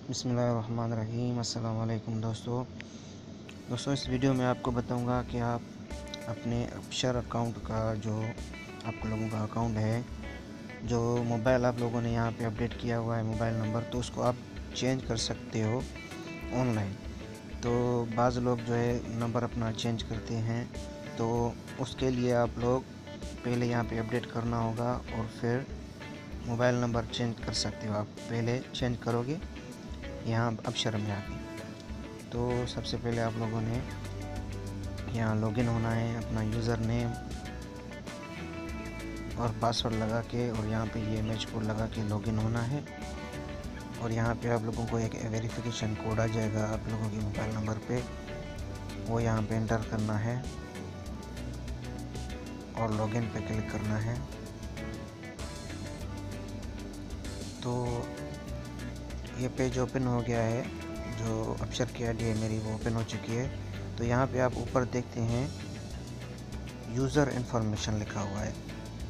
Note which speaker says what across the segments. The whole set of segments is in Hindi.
Speaker 1: बिस्मिल्लाहिर्रहमानिर्रहीम। अस्सलाम वालेकुम दोस्तों, इस वीडियो में आपको बताऊंगा कि आप अपने अपशर अकाउंट का जो आप लोगों का अकाउंट है, जो मोबाइल आप लोगों ने यहाँ पे अपडेट किया हुआ है मोबाइल नंबर, तो उसको आप चेंज कर सकते हो ऑनलाइन। तो बाज़ लोग जो है नंबर अपना चेंज करते हैं, तो उसके लिए आप लोग पहले यहाँ पे अपडेट करना होगा और फिर मोबाइल नंबर चेंज कर सकते हो। आप पहले चेंज करोगे यहाँ अपशर में आके, तो सबसे पहले आप लोगों ने यहाँ लॉगिन होना है, अपना यूज़र नेम और पासवर्ड लगा के, और यहाँ पे ये मैच कोड लगा के लॉगिन होना है। और यहाँ पे आप लोगों को एक वेरिफिकेशन कोड आ जाएगा आप लोगों के मोबाइल नंबर पे, वो यहाँ पे एंटर करना है और लॉगिन पे क्लिक करना है। तो ये पेज ओपन हो गया है, जो अपशर की आईडी है मेरी वो ओपन हो चुकी है। तो यहाँ पे आप ऊपर देखते हैं यूज़र इन्फॉर्मेशन लिखा हुआ है,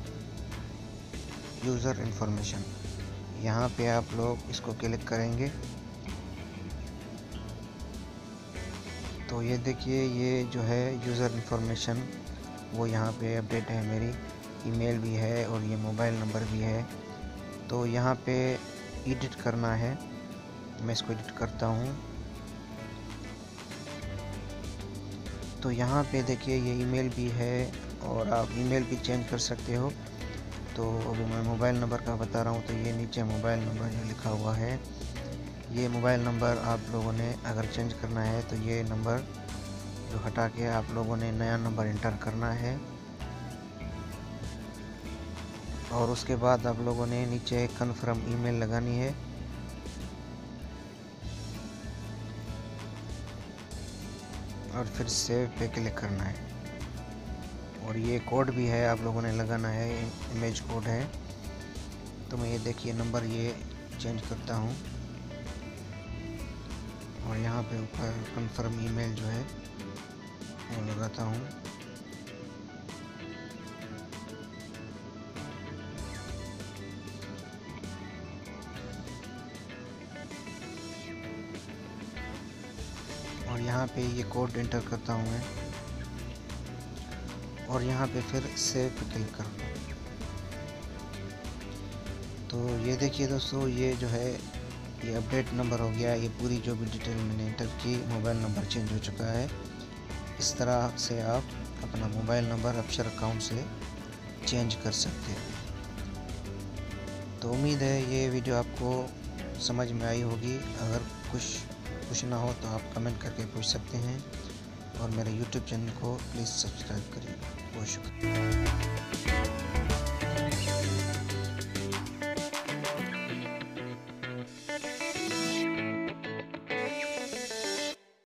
Speaker 1: यूज़र इन्फॉर्मेशन। यहाँ पे आप लोग इसको क्लिक करेंगे तो ये देखिए, ये जो है यूज़र इन्फॉर्मेशन वो यहाँ पे अपडेट है, मेरी ईमेल भी है और ये मोबाइल नंबर भी है। तो यहाँ पे एडिट करना है, मैं इसको एडिट करता हूँ। तो यहाँ पे देखिए ये ईमेल भी है और आप ईमेल भी चेंज कर सकते हो। तो अभी मैं मोबाइल नंबर का बता रहा हूँ, तो ये नीचे मोबाइल नंबर जो लिखा हुआ है, ये मोबाइल नंबर आप लोगों ने अगर चेंज करना है तो ये नंबर जो हटा के आप लोगों ने नया नंबर इंटर करना है। और उसके बाद आप लोगों ने नीचे कन्फर्म ईमेल लगानी है। और फिर सेव पे क्लिक करना है। और ये कोड भी है, आप लोगों ने लगाना है, इमेज कोड है। तो मैं ये देखिए नंबर ये चेंज करता हूँ और यहाँ पे ऊपर कन्फर्म ईमेल जो है वो लगाता हूँ। और यहाँ पे ये कोड एंटर करता हूँ मैं, और यहाँ पे फिर सेव पे क्लिक करूँगा। तो ये देखिए दोस्तों, ये जो है ये अपडेट नंबर हो गया। ये पूरी जो भी डिटेल मैंने एंटर की, मोबाइल नंबर चेंज हो चुका है। इस तरह से आप अपना मोबाइल नंबर अपशर अकाउंट से चेंज कर सकते हैं। तो उम्मीद है ये वीडियो आपको समझ में आई होगी। अगर कुछ ना हो तो आप कमेंट करके पूछ सकते हैं, और मेरे YouTube चैनल को प्लीज़ सब्सक्राइब करिए। बहुत शुक्रिया।